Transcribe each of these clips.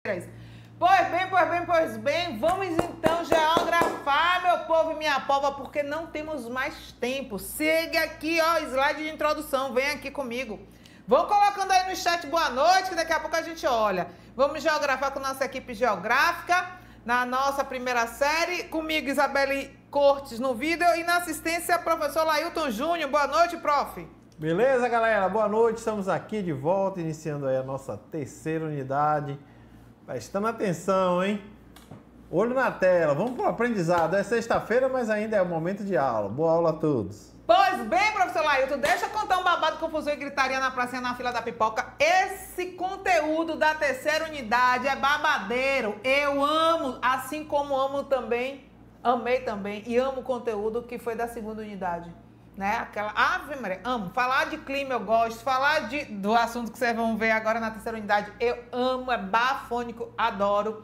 Pois bem, vamos então geografar, meu povo e minha pova, porque não temos mais tempo. Siga aqui, ó, slide de introdução, vem aqui comigo. Vão colocando aí no chat boa noite, que daqui a pouco a gente olha. Vamos geografar com nossa equipe geográfica, na nossa primeira série. Comigo, Isabelle Cortes no vídeo e na assistência, professor Lailton Júnior. Boa noite, prof. Beleza, galera? Boa noite. Estamos aqui de volta, iniciando aí a nossa terceira unidade. Prestando atenção, hein? Olho na tela. Vamos para o aprendizado. É sexta-feira, mas ainda é o momento de aula. Boa aula a todos. Pois bem, professor Lailton, deixa eu contar um babado, confusão e gritaria na pracinha na fila da pipoca. Esse conteúdo da terceira unidade é babadeiro. Eu amo, assim como amo também, amei também e amo o conteúdo que foi da segunda unidade. Né? Aquela Ave Maria, amo. Falar de clima eu gosto, falar do assunto que vocês vão ver agora na terceira unidade, eu amo, é bafônico, adoro.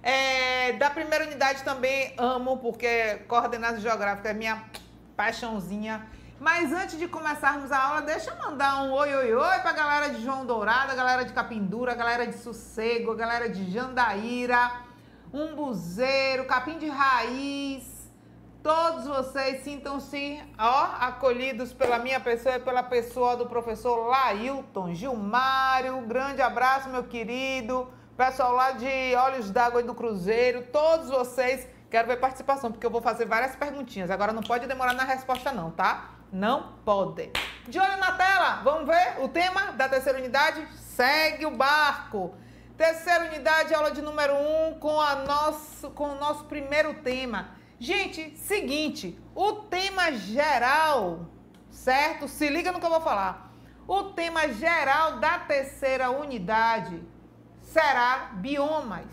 Da primeira unidade também amo, porque coordenada geográfica é minha paixãozinha. Mas antes de começarmos a aula, deixa eu mandar um oi pra galera de João Dourado, a galera de Capindura, a galera de Sossego, a galera de Jandaíra, Umbuzeiro, Capim de Raiz. Todos vocês sintam-se, acolhidos pela minha pessoa e pela pessoa do professor Lailton Gilmário. Um grande abraço, meu querido. Pessoal lá de Olhos d'Água e do Cruzeiro, todos vocês. Quero ver participação, porque eu vou fazer várias perguntinhas. Agora não pode demorar na resposta não, tá? Não pode. De olho na tela, vamos ver o tema da terceira unidade? Segue o barco. Terceira unidade, aula de número 1, com o nosso primeiro tema. Gente, seguinte, o tema geral, certo? Se liga no que eu vou falar. O tema geral da terceira unidade será biomas.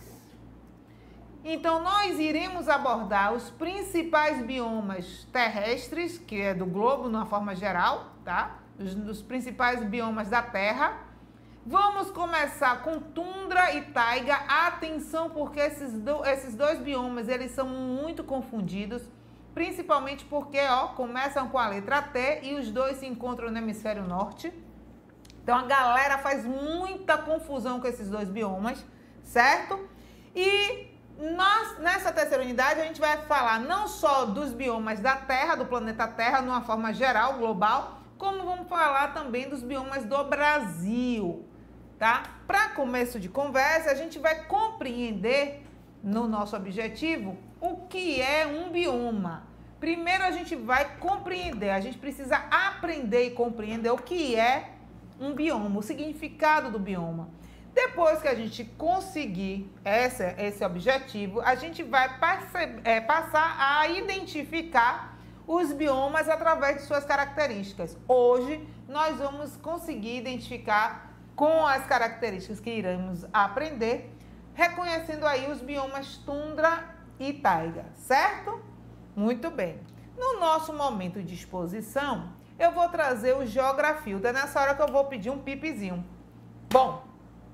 Então, nós iremos abordar os principais biomas terrestres, que é do globo, numa forma geral, tá? Os principais biomas da Terra. Vamos começar com tundra e taiga. Atenção, porque esses dois biomas, eles são muito confundidos, principalmente porque, começam com a letra T e os dois se encontram no hemisfério norte. Então, a galera faz muita confusão com esses dois biomas, certo? E nessa terceira unidade, a gente vai falar não só dos biomas da Terra, do planeta Terra, numa forma geral, global, como vamos falar também dos biomas do Brasil, tá? Para começo de conversa, a gente vai compreender, no nosso objetivo, o que é um bioma. Primeiro, a gente vai compreender, a gente precisa aprender e compreender o que é um bioma, o significado do bioma. Depois que a gente conseguir esse objetivo, a gente vai passar a identificar os biomas através de suas características. Hoje, nós vamos conseguir identificar com as características que iremos aprender, reconhecendo aí os biomas tundra e taiga, certo? Muito bem. No nosso momento de exposição, eu vou trazer o geografildo. É nessa hora que eu vou pedir um pipizinho. Bom,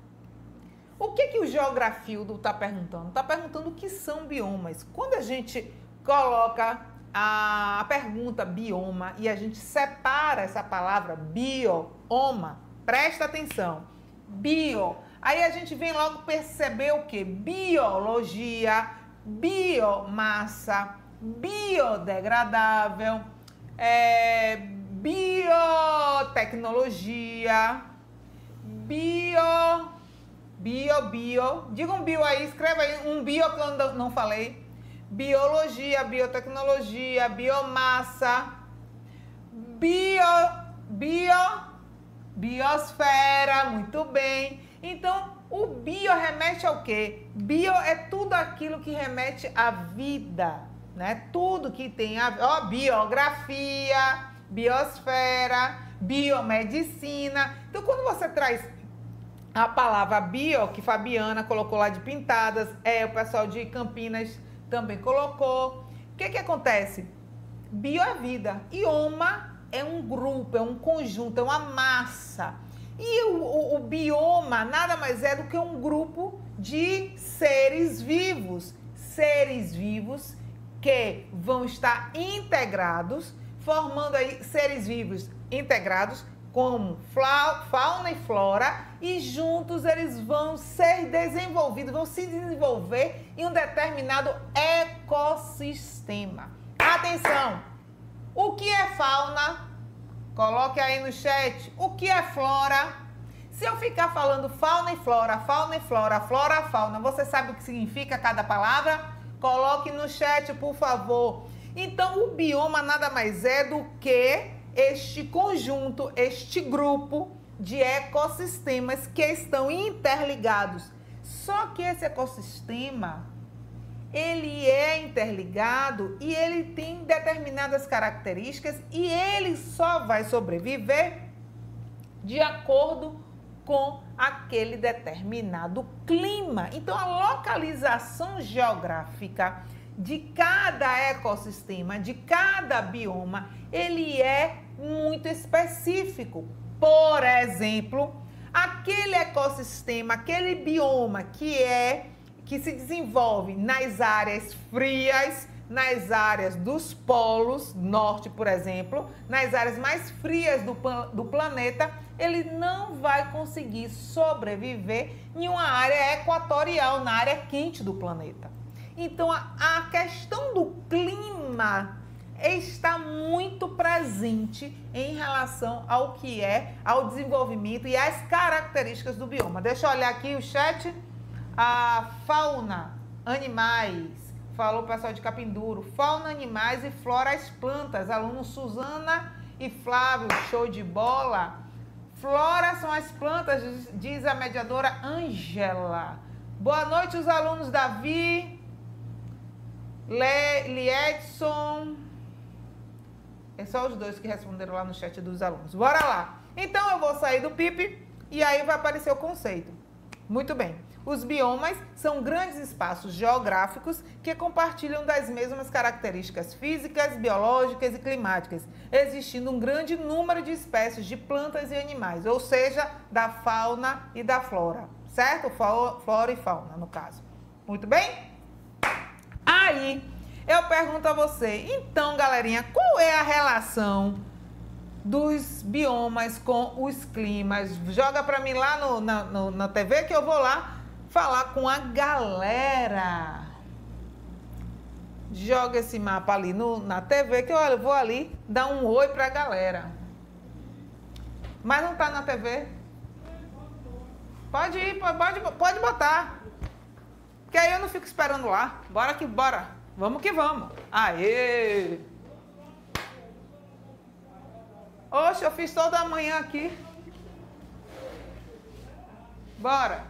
o que o geografildo está perguntando? Está perguntando o que são biomas. Quando a gente coloca a pergunta bioma e a gente separa essa palavra bioma, presta atenção, bio, aí a gente vem logo perceber o que? Biologia, biomassa, biodegradável, biotecnologia, bio, diga um bio aí, escreva aí um bio que eu não falei. Biologia, biotecnologia, biomassa, biosfera, muito bem. Então, o bio remete ao quê? Bio é tudo aquilo que remete à vida, né? Tudo que tem a biografia, biosfera, biomedicina. Então, quando você traz a palavra bio, que Fabiana colocou lá de Pintadas, o pessoal de Campinas também colocou. O que acontece? Bio é vida. Ioma é um grupo, é um conjunto, é uma massa. E o bioma nada mais é do que um grupo de seres vivos. Seres vivos que vão estar integrados, formando aí seres vivos integrados como fauna e flora, e juntos eles vão ser desenvolvidos, vão se desenvolver em um determinado ecossistema. Atenção! O que é fauna? Coloque aí no chat. O que é flora? Se eu ficar falando fauna e flora, flora, fauna, você sabe o que significa cada palavra? Coloque no chat, por favor. Então, o bioma nada mais é do que este conjunto, este grupo de ecossistemas que estão interligados. Só que esse ecossistema, ele é interligado e ele tem determinadas características e ele só vai sobreviver de acordo com aquele determinado clima. Então, a localização geográfica de cada ecossistema, de cada bioma, ele é muito específico. Por exemplo, aquele ecossistema, aquele bioma que se desenvolve nas áreas frias, nas áreas dos polos norte, por exemplo, nas áreas mais frias do planeta, ele não vai conseguir sobreviver em uma área equatorial, na área quente do planeta. Então, a questão do clima está muito presente em relação ao que é, ao desenvolvimento e às características do bioma. Deixa eu olhar aqui o chat. A fauna, animais, falou o pessoal de Capinduro. Fauna, animais e flora, as plantas. Alunos Suzana e Flávio, show de bola. Flora são as plantas, diz a mediadora Ângela. Boa noite, os alunos Davi, Liedson. É só os dois que responderam lá no chat dos alunos. Bora lá. Então, eu vou sair do PIP e aí vai aparecer o conceito. Muito bem. Os biomas são grandes espaços geográficos que compartilham das mesmas características físicas, biológicas e climáticas, existindo um grande número de espécies de plantas e animais, ou seja, da fauna e da flora, certo? Flora e fauna, no caso. Muito bem? Aí, eu pergunto a você, então, galerinha, qual é a relação dos biomas com os climas? Joga para mim lá na TV que eu vou lá falar com a galera. Joga esse mapa ali na TV que eu vou ali dar um oi pra galera. Mas não tá na TV? Pode ir, pode botar. Que aí eu não fico esperando lá. Bora que bora. Vamos que vamos. Aê! Oxe, eu fiz toda a manhã aqui. Bora.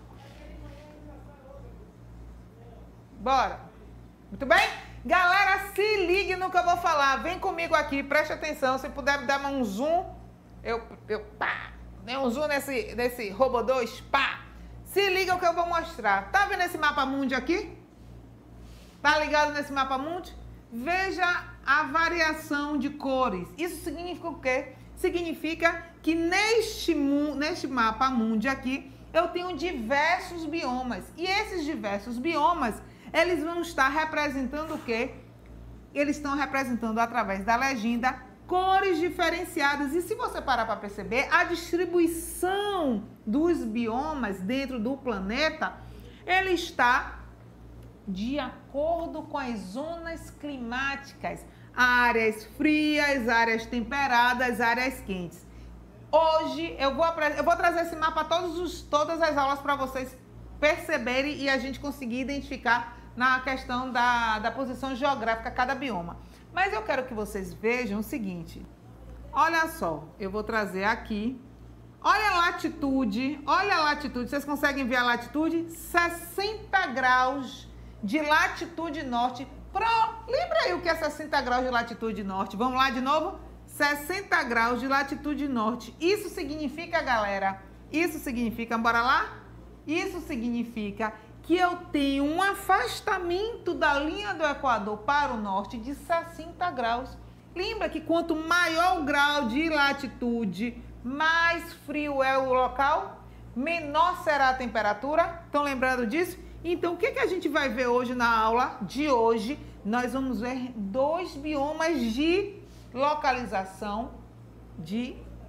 Bora. Muito bem? Galera, se ligue no que eu vou falar. Vem comigo aqui, preste atenção. Se puder me dar um zoom, pá. Dê um zoom nesse robô 2, pá. Se liga o que eu vou mostrar. Tá vendo esse mapa mundi aqui? Tá ligado nesse mapa mundi? Veja a variação de cores. Isso significa o quê? Significa que neste mapa mundi aqui, eu tenho diversos biomas. E esses diversos biomas, eles vão estar representando o quê? Eles estão representando, através da legenda, cores diferenciadas. E se você parar para perceber, a distribuição dos biomas dentro do planeta, ele está de acordo com as zonas climáticas. Áreas frias, áreas temperadas, áreas quentes. Hoje eu vou trazer esse mapa todas as aulas para vocês perceberem e a gente conseguir identificar na questão da posição geográfica cada bioma. Mas eu quero que vocês vejam o seguinte. Olha só, eu vou trazer aqui. Olha a latitude, vocês conseguem ver a latitude? 60 graus de latitude norte. Lembra aí o que é 60 graus de latitude norte? Vamos lá de novo? 60 graus de latitude norte. Isso significa, galera, bora lá? Isso significa que eu tenho um afastamento da linha do Equador para o norte de 60 graus. Lembra que quanto maior o grau de latitude, mais frio é o local, menor será a temperatura. Estão lembrando disso? Então, o que a gente vai ver hoje na aula de hoje? Nós vamos ver dois biomas de localização de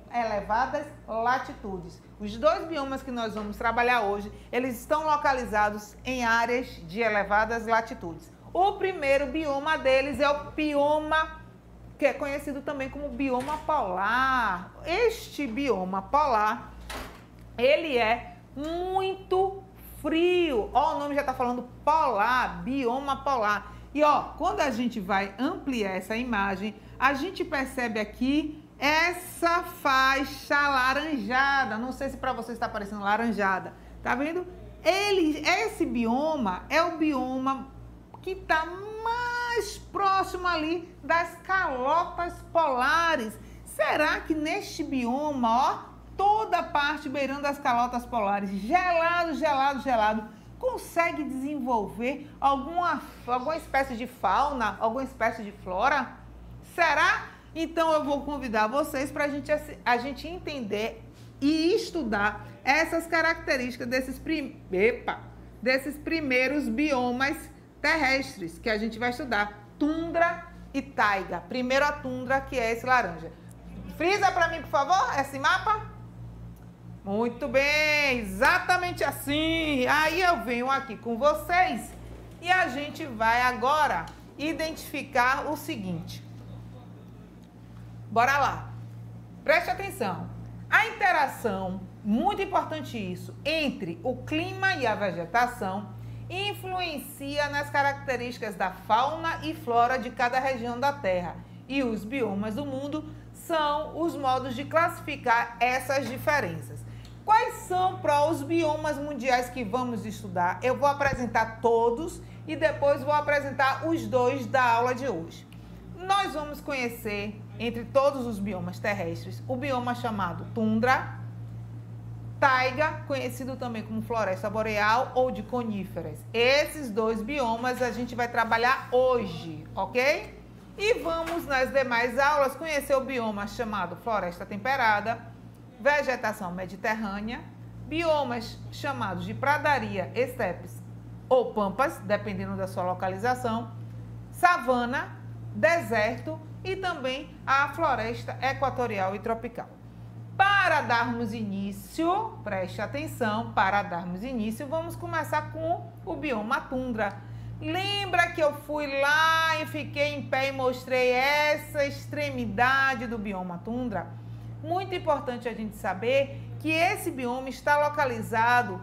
elevadas latitudes. Os dois biomas que nós vamos trabalhar hoje, eles estão localizados em áreas de elevadas latitudes. O primeiro bioma deles é o bioma que é conhecido também como bioma polar. Este bioma polar, ele é muito frio. Ó, o nome já está falando polar, bioma polar. E ó, quando a gente vai ampliar essa imagem, a gente percebe aqui essa faixa laranjada. Não sei se para você está parecendo laranjada. Tá vendo? Esse bioma é o bioma que está mais próximo ali das calotas polares. Será que neste bioma, ó, toda a parte beirando as calotas polares, gelado, gelado, gelado, consegue desenvolver alguma espécie de fauna, alguma espécie de flora? Será? Então eu vou convidar vocês para a gente entender e estudar essas características desses primeiros biomas terrestres que a gente vai estudar, tundra e taiga. Primeiro a tundra, que é esse laranja. Frisa para mim, por favor, esse mapa. Muito bem, exatamente assim. Aí eu venho aqui com vocês e a gente vai agora identificar o seguinte. Bora lá. Preste atenção. A interação, muito importante isso, entre o clima e a vegetação influencia nas características da fauna e flora de cada região da Terra. E os biomas do mundo são os modos de classificar essas diferenças. Quais são os biomas mundiais que vamos estudar? Eu vou apresentar todos e depois vou apresentar os dois da aula de hoje. Nós vamos conhecer, entre todos os biomas terrestres, o bioma chamado tundra, taiga, conhecido também como floresta boreal ou de coníferas. Esses dois biomas a gente vai trabalhar hoje, ok? E vamos nas demais aulas conhecer o bioma chamado floresta temperada, vegetação mediterrânea, biomas chamados de pradaria, estepes ou pampas, dependendo da sua localização, savana, deserto e também a floresta equatorial e tropical. Para darmos início, preste atenção, para darmos início, vamos começar com o bioma tundra. Lembra que eu fui lá e fiquei em pé e mostrei essa extremidade do bioma tundra? Muito importante a gente saber que esse bioma está localizado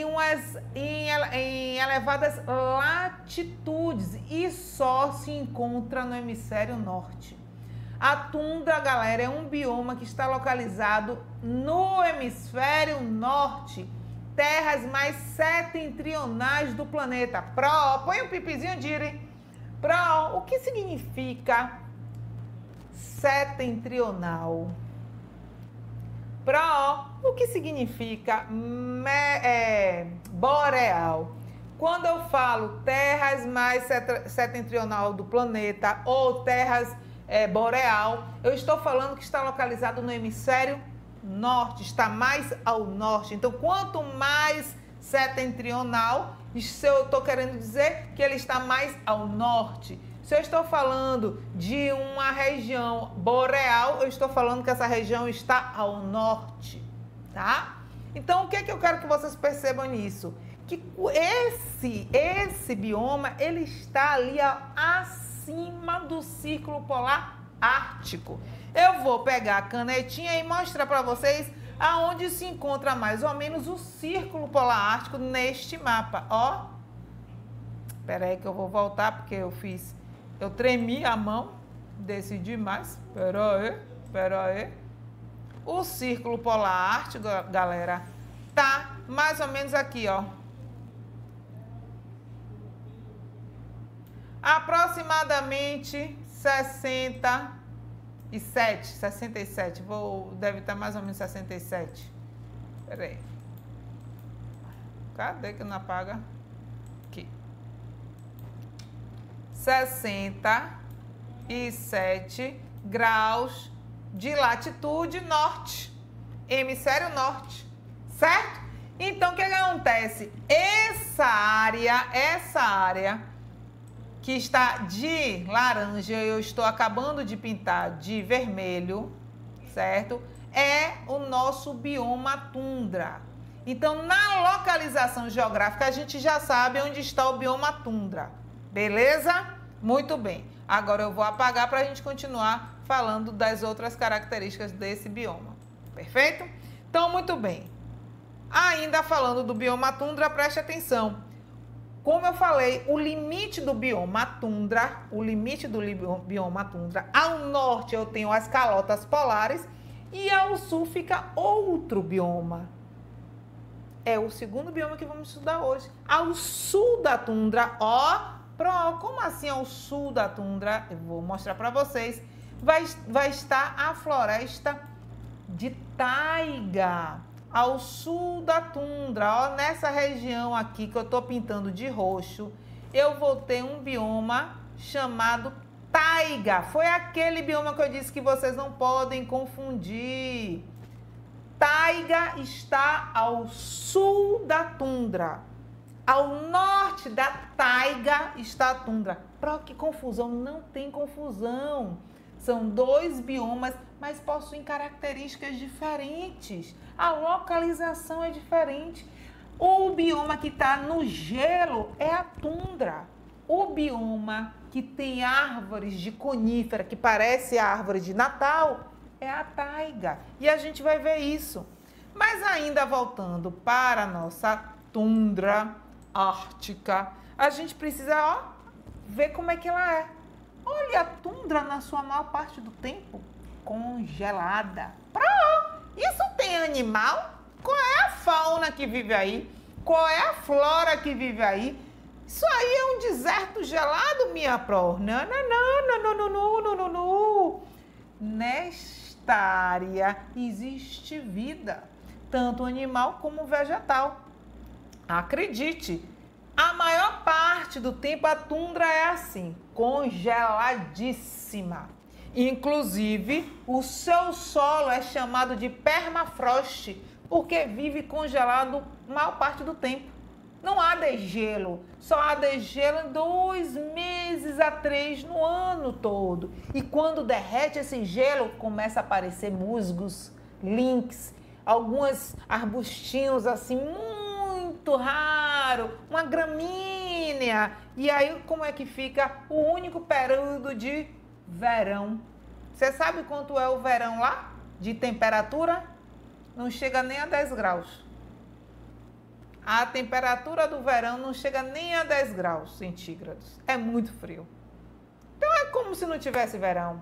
em elevadas latitudes e só se encontra no hemisfério norte. A tundra, galera, é um bioma que está localizado no hemisfério norte, terras mais setentrionais do planeta. Põe um pipizinho, Diri. O que significa setentrional? O que significa boreal? Quando eu falo terras mais setentrional do planeta ou terras boreal, eu estou falando que está localizado no hemisfério norte, está mais ao norte. Então, quanto mais setentrional, isso eu estou querendo dizer que ele está mais ao norte. Se eu estou falando de uma região boreal, eu estou falando que essa região está ao norte, tá? Então, o que é que eu quero que vocês percebam nisso? Que esse bioma, ele está ali acima do Círculo Polar Ártico. Eu vou pegar a canetinha e mostrar para vocês aonde se encontra mais ou menos o Círculo Polar Ártico neste mapa, ó. Espera aí que eu vou voltar porque eu tremi a mão, decidi mais. Espera aí. O Círculo Polar Ártico, galera, tá mais ou menos aqui, ó. Aproximadamente 67, deve estar mais ou menos 67. Espera aí. Cadê que não apaga? Aqui. 67 graus de latitude norte, hemisfério norte, certo? Então, o que acontece? Essa área que está de laranja, eu estou acabando de pintar de vermelho, certo? é o nosso bioma tundra. Então, na localização geográfica, a gente já sabe onde está o bioma tundra. Beleza? Muito bem. Agora eu vou apagar para a gente continuar falando das outras características desse bioma. Perfeito? Então, muito bem. Ainda falando do bioma tundra, preste atenção. Como eu falei, o limite do bioma tundra, ao norte eu tenho as calotas polares e ao sul fica outro bioma. É o segundo bioma que vamos estudar hoje. Ao sul da tundra, como assim ao sul da tundra? Eu vou mostrar para vocês. Vai estar a floresta de taiga. Ao sul da tundra, nessa região aqui que eu estou pintando de roxo, eu vou ter um bioma chamado taiga. Foi aquele bioma que eu disse que vocês não podem confundir. Taiga está ao sul da tundra. Ao norte da taiga está a tundra. Que confusão? Não tem confusão. São dois biomas, mas possuem características diferentes. A localização é diferente. O bioma que está no gelo é a tundra. O bioma que tem árvores de conífera, que parece a árvore de Natal, é a taiga. E a gente vai ver isso. Mas ainda voltando para a nossa tundra ártica, a gente precisa ver como é que ela é. Olha a tundra na sua maior parte do tempo congelada. Isso tem animal? Qual é a fauna que vive aí? Qual é a flora que vive aí? Isso aí é um deserto gelado, minha pró. Não. Nesta área existe vida, tanto animal como vegetal. Acredite, a maior parte do tempo a tundra é assim, congeladíssima. Inclusive, o seu solo é chamado de permafrost, porque vive congelado a maior parte do tempo. Não há degelo, só há degelo 2 meses a 3 no ano todo. E quando derrete esse gelo, começa a aparecer musgos, lynx, alguns arbustinhos assim muito raro, uma gramínea. E aí como é que fica o único período de verão? Você sabe quanto é o verão lá? De temperatura? Não chega nem a 10 graus. A temperatura do verão não chega nem a 10 graus centígrados. É muito frio. Então é como se não tivesse verão.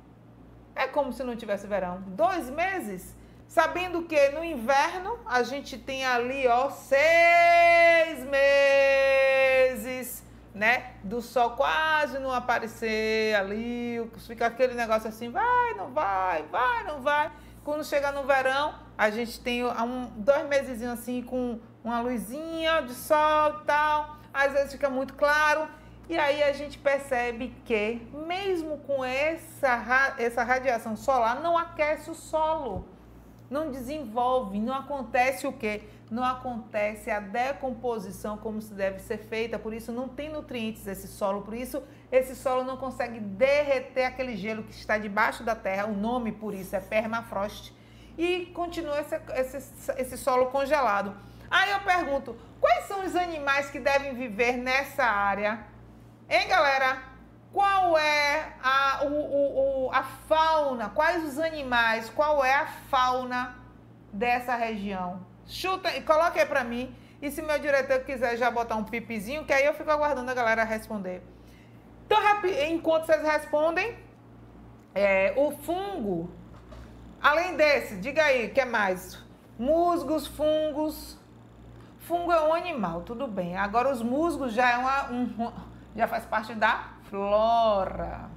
2 meses, sabendo que no inverno a gente tem ali, 6 meses, né? Do sol quase não aparecer ali, fica aquele negócio assim, vai, não vai. Quando chega no verão, a gente tem 2 meses assim com uma luzinha de sol e tal, às vezes fica muito claro, e aí a gente percebe que, mesmo com essa radiação solar, não aquece o solo, não desenvolve, não acontece o quê? Não acontece a decomposição como se deve ser feita, por isso não tem nutrientes esse solo, por isso esse solo não consegue derreter aquele gelo que está debaixo da terra, o nome por isso é permafrost, e continua esse solo congelado. Aí eu pergunto, quais são os animais que devem viver nessa área? Hein, galera? Qual é a fauna? Quais os animais? Qual é a fauna dessa região? Chuta e coloque aí pra mim. E se meu diretor quiser já botar um pipizinho, que aí eu fico aguardando a galera responder. Então, enquanto vocês respondem, o fungo, além desse, diga aí, o que é mais? Musgos, fungos. Fungo é um animal, tudo bem. Agora os musgos já já faz parte da flora.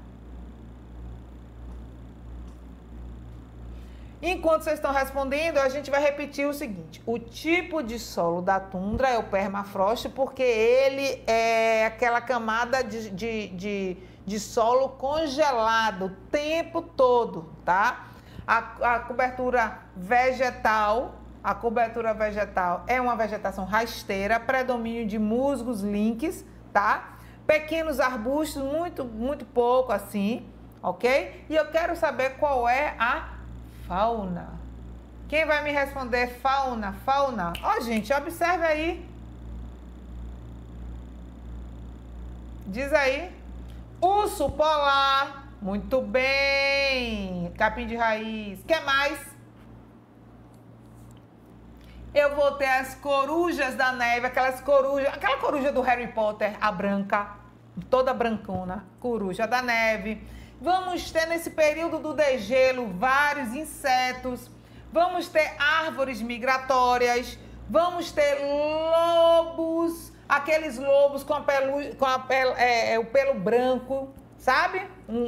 Enquanto vocês estão respondendo, a gente vai repetir o seguinte. O tipo de solo da tundra é o permafrost, porque ele é aquela camada de solo congelado o tempo todo, tá? A cobertura vegetal é uma vegetação rasteira, predomínio de musgos, lynx, tá? Pequenos arbustos, muito pouco assim, ok? E eu quero saber qual é a fauna. Quem vai me responder? Fauna, fauna. Ó, gente, observe aí. Diz aí. Urso polar. Muito bem. Capim de raiz. Quer mais? Eu vou ter as corujas da neve, aquela coruja do Harry Potter, a branca, toda brancona, coruja da neve. Vamos ter nesse período do degelo vários insetos. Vamos ter árvores migratórias. Vamos ter lobos, aqueles lobos com o pelo branco, sabe?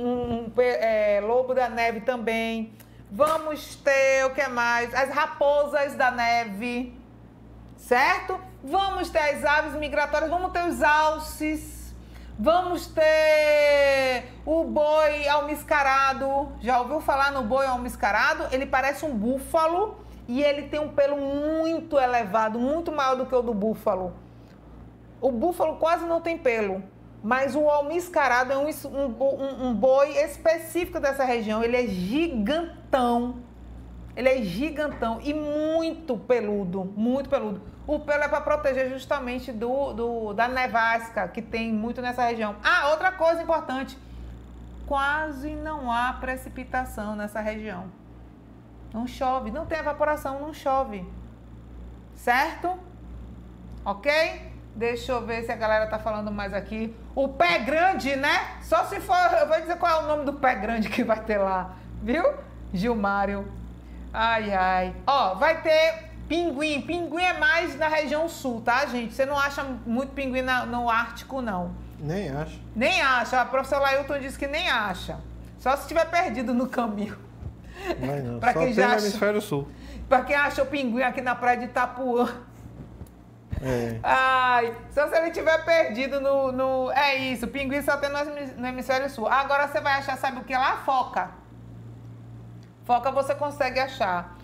Lobo da neve também. Vamos ter, o que mais? As raposas da neve, certo? Vamos ter as aves migratórias, vamos ter os alces, vamos ter o boi almiscarado. Já ouviu falar no boi almiscarado? Ele parece um búfalo e ele tem um pelo muito elevado, muito maior do que o do búfalo. O búfalo quase não tem pelo. Mas o almiscarado é um boi específico dessa região. Ele é gigantão. Ele é gigantão e muito peludo, muito peludo. O pelo é para proteger justamente da nevasca que tem muito nessa região. Ah, outra coisa importante. Quase não há precipitação nessa região. Não chove, não tem evaporação, não chove. Certo? Ok? Deixa eu ver se a galera tá falando mais aqui. O pé grande, né? Só se for... Eu vou dizer qual é o nome do pé grande que vai ter lá. Viu? Gilmário. Ai, ai. Ó, vai ter pinguim. Pinguim é mais na região sul, tá, gente? Você não acha muito pinguim no Ártico, não. Nem acha. Nem acha. A professora Lailton disse que nem acha. Só se estiver perdido no caminho. Não, pra só quem tem já no acha... hemisfério sul. Pra quem achou pinguim aqui na praia de Itapuã. É. Ai, só se ele tiver perdido É isso, pinguim só tem no hemisfério sul. Agora você vai achar, sabe o que lá? Foca. Foca você consegue achar.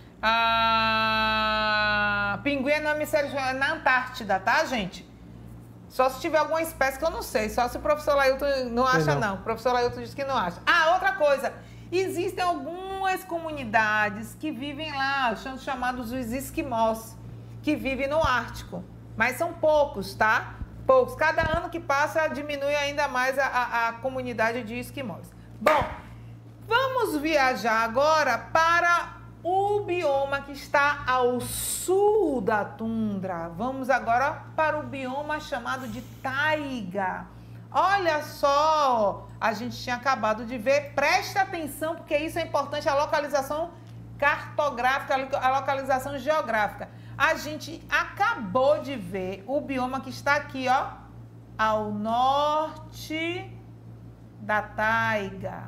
Pinguim é no hemisfério sul, é na Antártida, tá, gente? Só se tiver alguma espécie que eu não sei. Só se o professor Lailton não acha, não. O professor Lailton disse que não acha. Ah, outra coisa. Existem algumas comunidades que vivem lá, são chamados os esquimós, que vivem no Ártico. Mas são poucos, tá? Poucos. Cada ano que passa diminui ainda mais a comunidade de esquimós. Bom, vamos viajar agora para o bioma que está ao sul da tundra. Vamos agora para o bioma chamado de taiga. Olha só, a gente tinha acabado de ver. Preste atenção, porque isso é importante, a localização cartográfica, a localização geográfica. A gente acabou de ver o bioma que está aqui, ó, ao norte da taiga.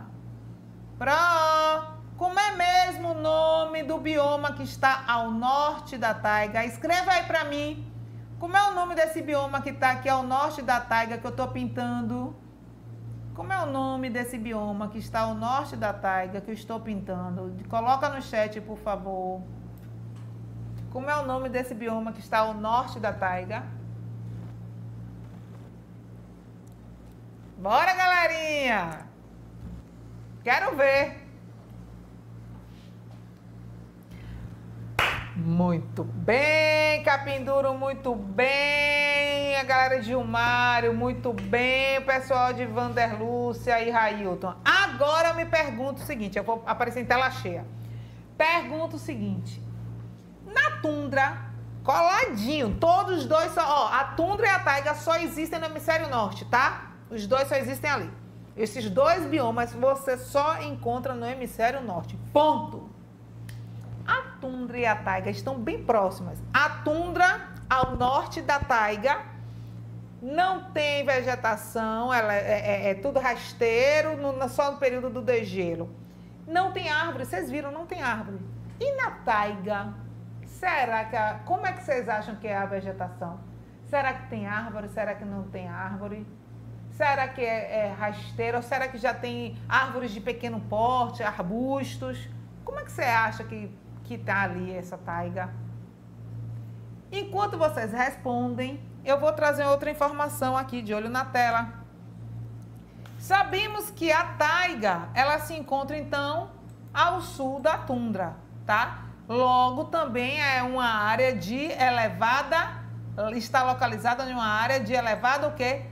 Como é mesmo o nome do bioma que está ao norte da taiga? Escreva aí para mim. Como é o nome desse bioma que está aqui ao norte da taiga que eu estou pintando? Como é o nome desse bioma que está ao norte da taiga que eu estou pintando? Coloca no chat, por favor. Como é o nome desse bioma que está ao norte da taiga? Bora, galerinha! Quero ver! Muito bem, Capim Duro, muito bem. A galera de Gilmário, muito bem. O pessoal de Vanderlúcia e Railton. Agora eu me pergunto o seguinte, eu vou aparecer em tela cheia. Pergunto o seguinte. Na tundra, coladinho, todos os dois são... Ó, a tundra e a taiga só existem no hemisfério norte, tá? Os dois só existem ali. Esses dois biomas você só encontra no hemisfério norte. Ponto. A tundra e a taiga estão bem próximas. A tundra, ao norte da taiga, não tem vegetação, ela é tudo rasteiro, só no período do degelo. Não tem árvore, vocês viram, não tem árvore. E na taiga, será que como é que vocês acham que é a vegetação? Será que tem árvore? Será que não tem árvore? Será que é rasteiro? Ou será que já tem árvores de pequeno porte, arbustos? Como é que você acha que tá ali essa taiga? Enquanto vocês respondem, eu vou trazer outra informação aqui, de olho na tela. Sabemos que a taiga, ela se encontra, então, ao sul da tundra, tá? Logo, também é uma área de elevada, está localizada em uma área de elevada o quê?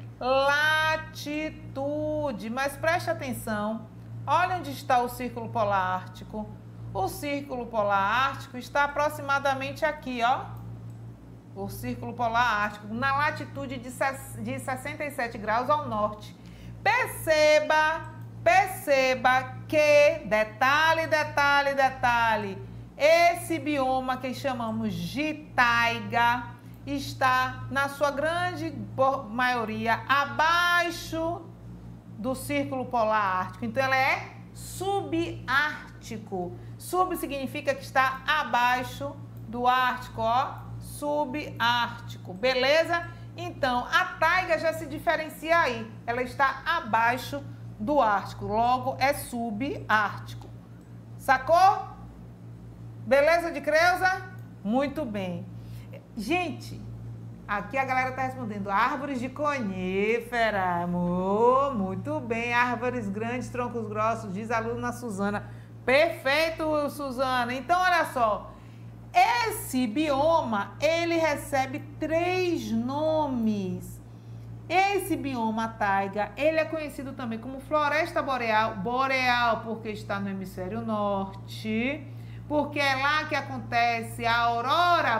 Latitude. Mas preste atenção, olha onde está o Círculo Polar Ártico. O Círculo Polar Ártico está aproximadamente aqui, ó. O Círculo Polar Ártico, na latitude de 67 graus ao norte. Perceba que, detalhe, esse bioma que chamamos de taiga está, na sua grande maioria, abaixo do Círculo Polar Ártico. Então, ela é subártico. Sub significa que está abaixo do Ártico, ó. Subártico, beleza? Então, a taiga já se diferencia aí. Ela está abaixo do Ártico, logo é subártico. Sacou? Beleza de Creuza? Muito bem. Gente, aqui a galera tá respondendo. Árvores de conífera. Muito bem. Árvores grandes, troncos grossos, diz a aluna Suzana. Perfeito, Suzana. Então, olha só. Esse bioma, ele recebe 3 nomes. Esse bioma taiga, ele é conhecido também como floresta boreal. Boreal porque está no hemisfério norte, porque é lá que acontece a aurora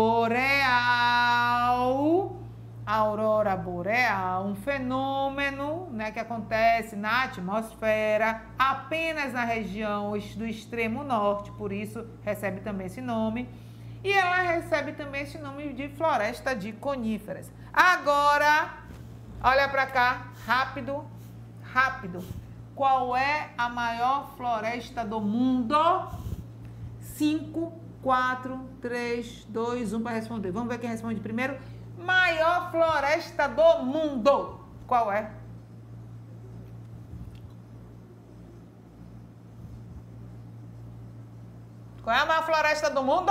boreal. A aurora boreal, um fenômeno, né, que acontece na atmosfera, apenas na região do extremo norte, por isso recebe também esse nome. E ela recebe também esse nome de floresta de coníferas. Agora, olha para cá, rápido. Qual é a maior floresta do mundo? 5, 4, 3, 2, 1 para responder. Vamos ver quem responde primeiro. Maior floresta do mundo. Qual é? Qual é a maior floresta do mundo?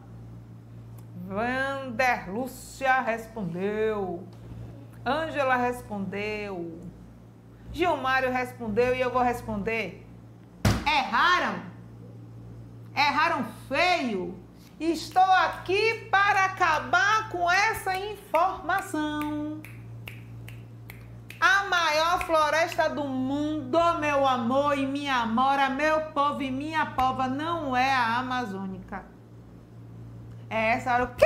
Vanderlúcia respondeu. Ângela respondeu. Gilmário respondeu e eu vou responder. Erraram. Erraram feio. Estou aqui para acabar com essa informação. A maior floresta do mundo, meu amor e minha amora, meu povo e minha pova, não é a amazônica. É essa. O quê?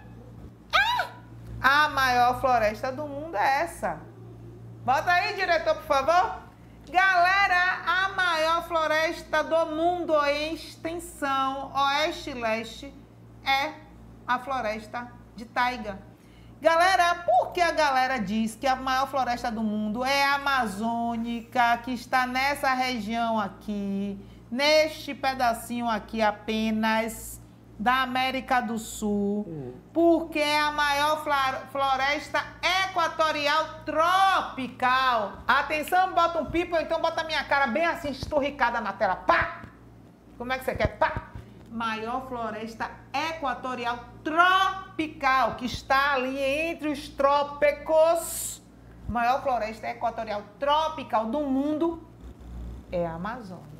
A maior floresta do mundo é essa. Bota aí, diretor, por favor. Galera, a maior floresta do mundo em extensão oeste-leste é a floresta de taiga. Galera, por que a galera diz que a maior floresta do mundo é a amazônica, que está nessa região aqui, neste pedacinho aqui apenas da América do Sul? Porque é a maior floresta equatorial tropical. Atenção, bota um pipo, ou então bota a minha cara bem assim, esturricada na tela. Pá! Como é que você quer? Pá! Maior floresta equatorial tropical, que está ali entre os trópicos. Maior floresta equatorial tropical do mundo é a amazônica.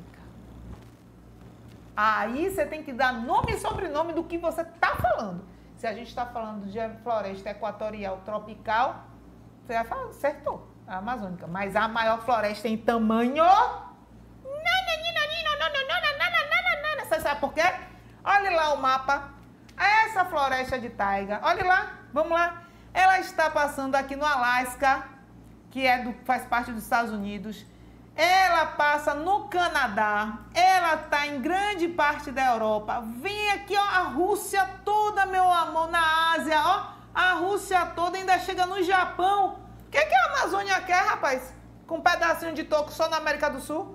Aí você tem que dar nome e sobrenome do que você está falando. Se a gente está falando de floresta equatorial tropical, você já falou, acertou, a amazônica. Mas a maior floresta em tamanho... Você sabe por quê? Olha lá o mapa. Essa floresta de taiga, olha lá, vamos lá. Ela está passando aqui no Alasca, que faz parte dos Estados Unidos. Ela passa no Canadá, ela está em grande parte da Europa. Vem aqui, ó, a Rússia toda, meu amor, na Ásia, ó. A Rússia toda ainda chega no Japão. O que a Amazônia quer, rapaz? Com um pedacinho de toco só na América do Sul?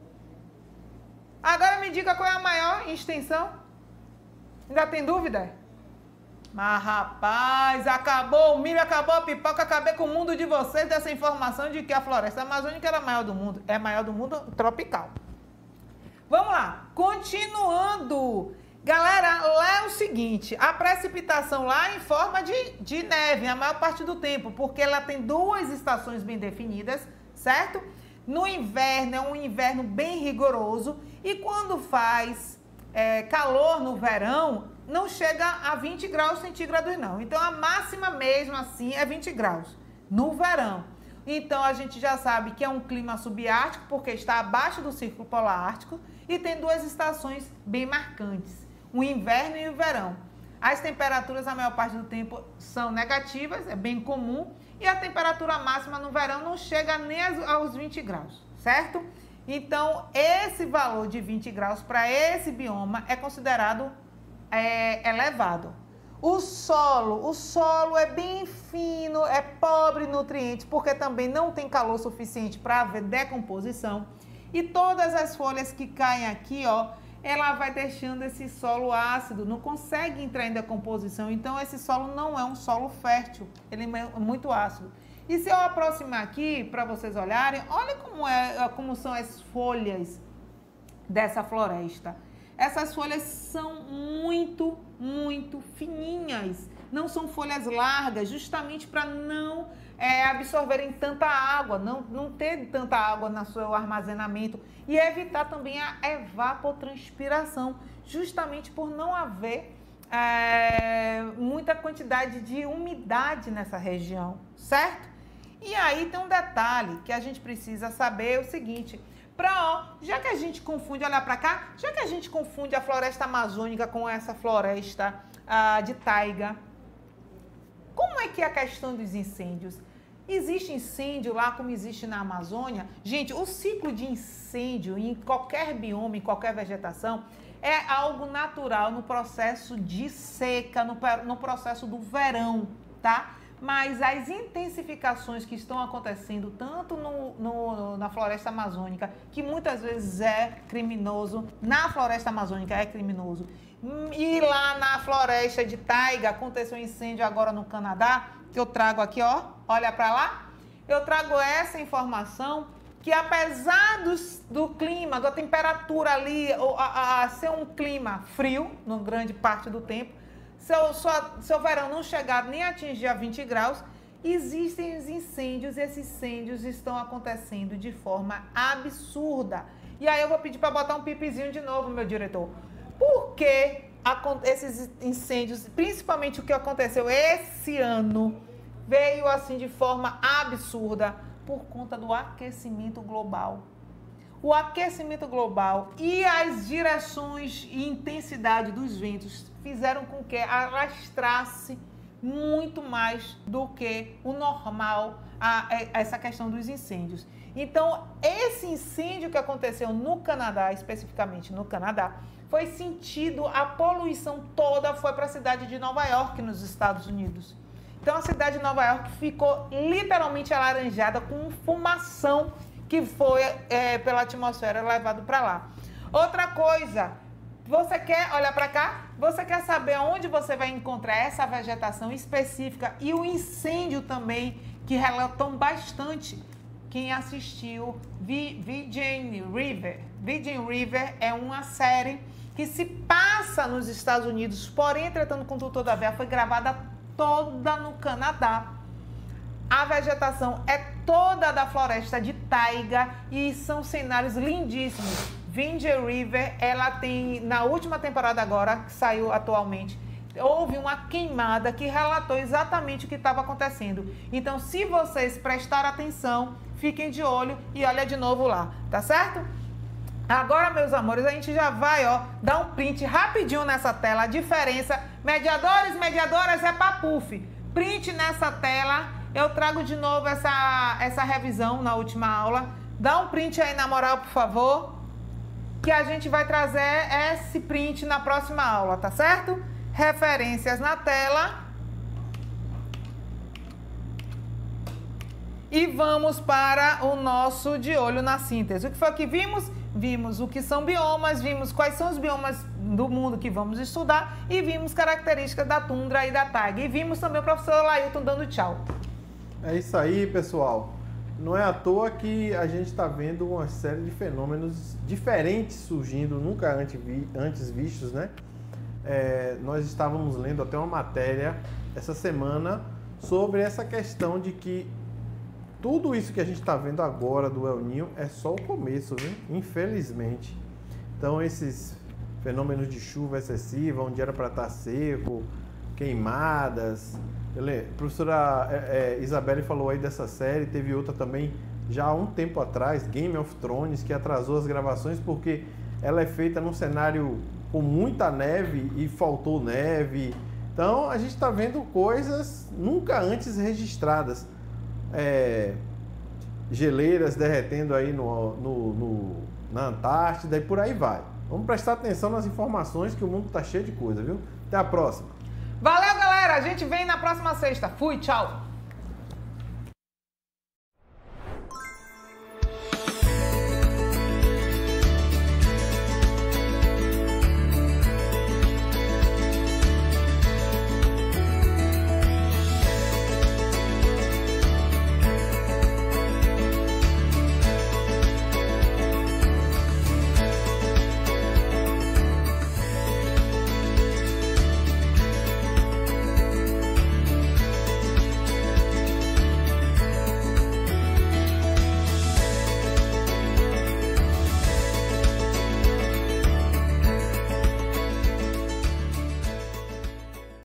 Agora me diga qual é a maior extensão. Ainda tem dúvida? Mas, rapaz, acabou o milho, acabou a pipoca, acabei com o mundo de vocês dessa informação de que a floresta amazônica era a maior do mundo. É a maior do mundo tropical. Vamos lá, continuando. Galera, lá é o seguinte, a precipitação lá é em forma de neve, a maior parte do tempo, porque ela tem 2 estações bem definidas, certo? No inverno, é um inverno bem rigoroso, e quando faz calor no verão, não chega a 20 graus centígrados, não. Então, a máxima mesmo assim é 20 graus no verão. Então, a gente já sabe que é um clima subártico, porque está abaixo do Círculo Polar Ártico e tem duas estações bem marcantes, o inverno e o verão. As temperaturas, a maior parte do tempo, são negativas, é bem comum, e a temperatura máxima no verão não chega nem aos 20 graus, certo? Então, esse valor de 20 graus para esse bioma é considerado elevado. O solo é bem fino, é pobre em nutrientes, porque também não tem calor suficiente para haver decomposição. E todas as folhas que caem aqui, ó, ela vai deixando esse solo ácido, não consegue entrar em decomposição. Então, esse solo não é um solo fértil, ele é muito ácido. E se eu aproximar aqui, para vocês olharem, olha como são as folhas dessa floresta. Essas folhas são muito, muito fininhas. Não são folhas largas, justamente para não absorverem tanta água, não ter tanta água no seu armazenamento e evitar também a evapotranspiração, justamente por não haver muita quantidade de umidade nessa região, certo? E aí tem um detalhe que a gente precisa saber, é o seguinte... já que a gente confunde, olha para cá, já que a gente confunde a floresta amazônica com essa floresta de taiga, como é que é a questão dos incêndios? Existe incêndio lá como existe na Amazônia? Gente, o ciclo de incêndio em qualquer bioma, em qualquer vegetação, é algo natural no processo de seca, no processo do verão, tá? Mas as intensificações que estão acontecendo tanto na floresta amazônica, que muitas vezes é criminoso, na floresta amazônica é criminoso, e lá na floresta de taiga, aconteceu um incêndio agora no Canadá, que eu trago aqui, ó, olha para lá, eu trago essa informação que apesar do clima, da temperatura ali, ser um clima frio, na grande parte do tempo, seu verão não chegar nem a atingir a 20 graus, existem os incêndios e esses incêndios estão acontecendo de forma absurda. E aí eu vou pedir para botar um pipizinho de novo, meu diretor. Por que esses incêndios, principalmente o que aconteceu esse ano, veio assim de forma absurda? Por conta do aquecimento global. O aquecimento global e as direções e intensidade dos ventos fizeram com que alastrasse muito mais do que o normal essa questão dos incêndios. Então, esse incêndio que aconteceu no Canadá, especificamente no Canadá, foi sentido, a poluição toda foi para a cidade de Nova York, nos Estados Unidos. Então, a cidade de Nova York ficou literalmente alaranjada com fumação que foi pela atmosfera levado para lá. Outra coisa, você quer, olha para cá, você quer saber onde você vai encontrar essa vegetação específica e o incêndio também, que relatam bastante quem assistiu Virgin River. Virgin River é uma série que se passa nos Estados Unidos, porém, entretanto, contudo, todavia, foi gravada toda no Canadá. A vegetação é toda da floresta de taiga e são cenários lindíssimos. Virgin River, ela tem, na última temporada agora, que saiu atualmente, houve uma queimada que relatou exatamente o que estava acontecendo. Então, se vocês prestarem atenção, fiquem de olho e olha de novo lá, tá certo? Agora, meus amores, a gente já vai, ó, dar um print rapidinho nessa tela. A diferença, mediadores, mediadoras, é para puff. Print nessa tela. Eu trago de novo essa revisão na última aula. Dá um print aí na moral, por favor, que a gente vai trazer esse print na próxima aula, tá certo? Referências na tela. E vamos para o nosso de olho na síntese. O que foi que vimos? Vimos o que são biomas, vimos quais são os biomas do mundo que vamos estudar e vimos características da tundra e da taiga. E vimos também o professor Lailton dando tchau. É isso aí, pessoal. Não é à toa que a gente está vendo uma série de fenômenos diferentes surgindo, nunca antes vistos, né? Nós estávamos lendo até uma matéria essa semana sobre essa questão de que tudo isso que a gente está vendo agora do El Niño é só o começo, viu? Infelizmente. Então, esses fenômenos de chuva excessiva, onde era para estar seco, queimadas. A professora Isabelle falou aí dessa série, teve outra também já há um tempo atrás, Game of Thrones, que atrasou as gravações porque ela é feita num cenário com muita neve e faltou neve. Então a gente está vendo coisas nunca antes registradas. Geleiras derretendo aí na Antártida e por aí vai. Vamos prestar atenção nas informações que o mundo está cheio de coisa, viu? Até a próxima. Valeu, galera. A gente vem na próxima sexta. Fui, tchau.